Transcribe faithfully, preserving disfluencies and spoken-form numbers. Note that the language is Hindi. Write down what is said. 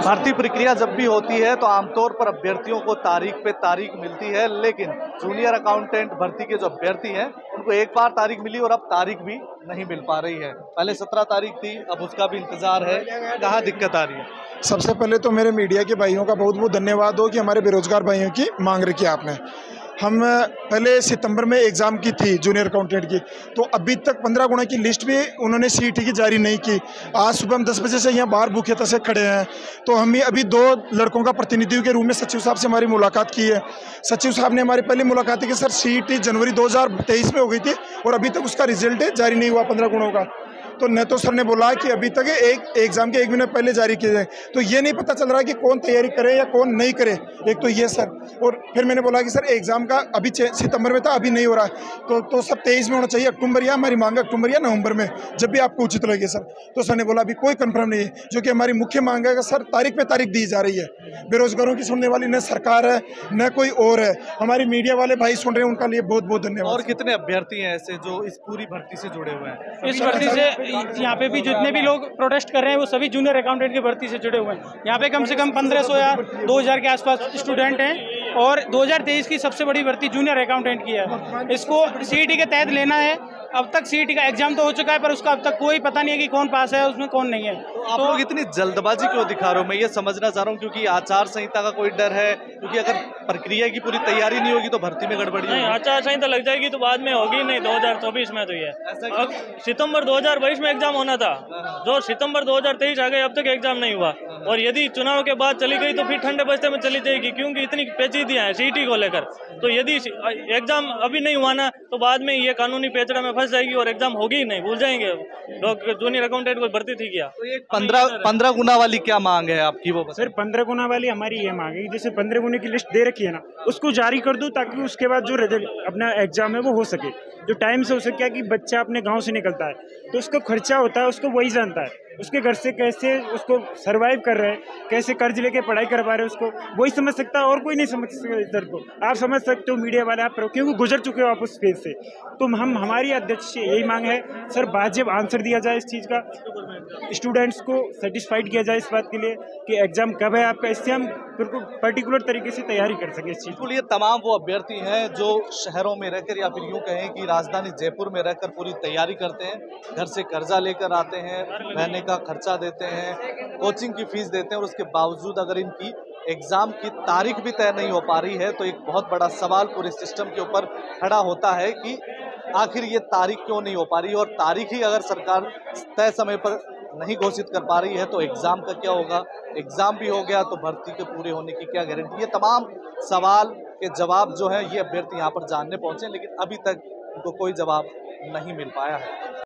भर्ती प्रक्रिया जब भी होती है तो आमतौर पर अभ्यर्थियों को तारीख पे तारीख मिलती है, लेकिन जूनियर अकाउंटेंट भर्ती के जो अभ्यर्थी हैं उनको एक बार तारीख मिली और अब तारीख भी नहीं मिल पा रही है। पहले सत्रह तारीख थी, अब उसका भी इंतजार है। कहाँ दिक्कत आ रही है? सबसे पहले तो मेरे मीडिया के भाइयों का बहुत बहुत धन्यवाद हो कि हमारे बेरोजगार भाइयों की मांग रखी आपने। हम पहले सितंबर में एग्ज़ाम की थी जूनियर अकाउंटेंट की, तो अभी तक पंद्रह गुना की लिस्ट भी उन्होंने सीईटी की जारी नहीं की। आज सुबह हम दस बजे से यहाँ बाहर भूखे से खड़े हैं, तो हम अभी दो लड़कों का प्रतिनिधियों के रूप में सचिव साहब से हमारी मुलाकात की है। सचिव साहब ने हमारी पहली मुलाकात की कि सर सीईटी जनवरी दो हज़ार तेईस में हो गई थी और अभी तक उसका रिजल्ट जारी नहीं हुआ पंद्रह गुणों का। तो न तो सर ने बोला कि अभी तक एक एग्ज़ाम के एक महीने पहले जारी किए जाए, तो ये नहीं पता चल रहा कि कौन तैयारी करे या कौन नहीं करे। एक तो ये सर, और फिर मैंने बोला कि सर एग्ज़ाम का अभी सितंबर में था, अभी नहीं हो रहा है, तो तो सब तेईस में होना चाहिए, अक्टूबर या हमारी मांग है अक्टूबर या नवंबर में, जब भी आपको उचित लगे सर। तो सर ने बोला अभी कोई कंफर्म नहीं है, जो कि हमारी मुख्य मांग है कि सर तारीख पे तारीख दी जा रही है। बेरोजगारों की सुनने वाली न सरकार है न कोई और है, हमारी मीडिया वाले भाई सुन रहे हैं, उनका लिए बहुत बहुत धन्यवाद। और कितने अभ्यर्थी हैं ऐसे जो इस पूरी भर्ती से जुड़े हुए हैं? इस भर्ती से यहाँ पे भी जितने भी लोग प्रोटेस्ट कर रहे हैं वो सभी जूनियर अकाउंटेंट की भर्ती से जुड़े हुए हैं। यहाँ पे कम से कम पंद्रह सौ या दो हज़ार के आसपास स्टूडेंट हैं और दो हज़ार तेईस की सबसे बड़ी भर्ती जूनियर अकाउंटेंट की है। इसको सीईटी के तहत लेना है। अब तक सीईटी का एग्जाम तो हो चुका है, पर उसका अब तक कोई पता नहीं है कि कौन पास है उसमें कौन नहीं है। तो आप लोग इतनी जल्दबाजी क्यों दिखा रहे हो? मैं ये समझना चाह रहा हूँ, क्योंकि आचार संहिता का कोई डर है, क्योंकि अगर प्रक्रिया की पूरी तैयारी नहीं होगी तो भर्ती में गड़बड़ी नहीं, आचार संहिता लग जाएगी तो बाद में होगी नहीं। दो हज़ार चौबीस में तो ये अब सितंबर दो हज़ार बाईस में एग्जाम होना था, जो सितंबर दो हज़ार तेईस आ गए, अब तक एग्जाम नहीं हुआ। और यदि चुनाव के बाद चली गई तो फिर ठंडे बस्ते में चली जाएगी, क्योंकि इतनी पेचीदियां हैं सीईटी को लेकर। तो यदि एग्जाम अभी नहीं हुआ ना तो बाद में ये कानूनी पेचड़ा में फंस जाएगी और एग्जाम होगी ही नहीं, भूल जाएंगे लोग जूनियर अकाउंटेंट को भर्ती थी क्या। तो ये पंद्रह पंद्रह गुना वाली क्या मांग है आपकी? वो सर पंद्रह गुना वाली हमारी ये मांग है, जैसे पंद्रह गुने की लिस्ट दे रखी है ना, उसको जारी कर दो ताकि उसके बाद जो रिजल्ट अपना एग्जाम है वो हो सके, जो टाइम से हो सके। क्या कि बच्चा अपने गांव से निकलता है तो उसका खर्चा होता है, उसको वही जानता है, उसके घर से कैसे उसको सरवाइव कर रहे हैं, कैसे कर्ज लेके पढ़ाई करवा रहे हैं, उसको वही समझ सकता है और कोई नहीं समझ सकता। इस दर्द को आप समझ सकते हो, मीडिया वाले आप, क्योंकि गुजर चुके हो आप उस फेज से। तो हम हमारी अध्यक्ष से यही मांग है सर, वाजिब आंसर दिया जाए इस चीज़ का, स्टूडेंट्स को सेटिस्फाइड किया जाए इस बात के लिए कि एग्जाम कब है आपका, इससे हम बिल्कुल पर्टिकुलर तरीके से तैयारी कर सकें इस चीज़ को। ये तमाम वो अभ्यर्थी हैं जो शहरों में रहकर या फिर यूँ कहें कि राजधानी जयपुर में रहकर पूरी तैयारी करते हैं, घर से कर्जा लेकर आते हैं, रहने का खर्चा देते हैं, कोचिंग की फीस देते हैं, और उसके बावजूद अगर इनकी एग्ज़ाम की तारीख भी तय नहीं हो पा रही है तो एक बहुत बड़ा सवाल पूरे सिस्टम के ऊपर खड़ा होता है कि आखिर ये तारीख क्यों नहीं हो पा रही है। और तारीख ही अगर सरकार तय समय पर नहीं घोषित कर पा रही है तो एग्ज़ाम का क्या होगा? एग्ज़ाम भी हो गया तो भर्ती के पूरे होने की क्या गारंटी? ये तमाम सवाल के जवाब जो है ये अभ्यर्थी यहाँ पर जानने पहुँचे, लेकिन अभी तक उनको कोई जवाब नहीं मिल पाया है।